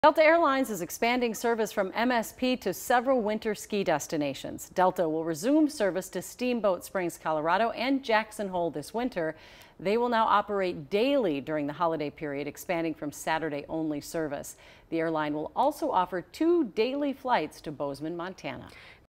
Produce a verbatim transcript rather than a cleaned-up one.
Delta Airlines is expanding service from M S P to several winter ski destinations. Delta will resume service to Steamboat Springs, Colorado and Jackson Hole this winter. They will now operate daily during the holiday period, expanding from Saturday-only service. The airline will also offer two daily flights to Bozeman, Montana.